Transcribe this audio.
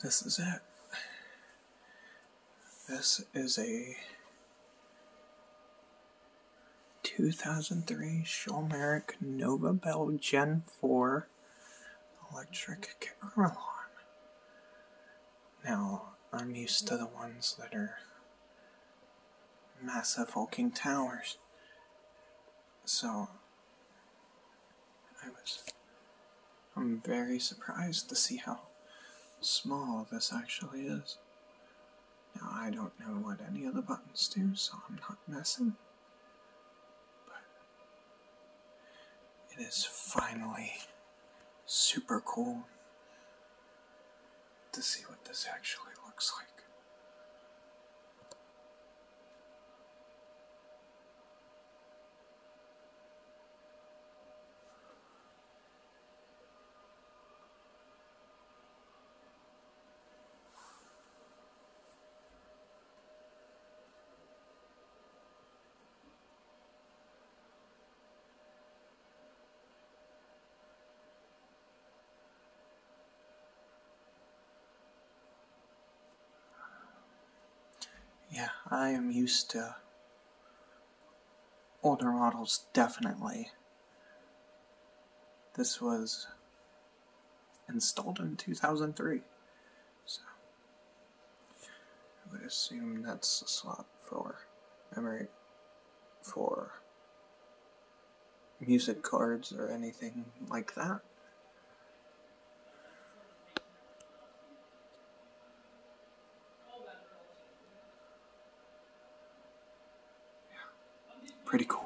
This is it. This is a 2003 Schulmerich Nova Bell Gen 4 electric Carillon. Now, I'm used to the ones that are massive hulking towers, so I'm very surprised to see how small this actually is. Now, I don't know what any of the buttons do, so I'm not messing, but it is finally super cool to see what this actually looks like. Yeah, I am used to older models, definitely. This was installed in 2003, so I would assume that's a slot for memory, for music cards or anything like that. Pretty cool.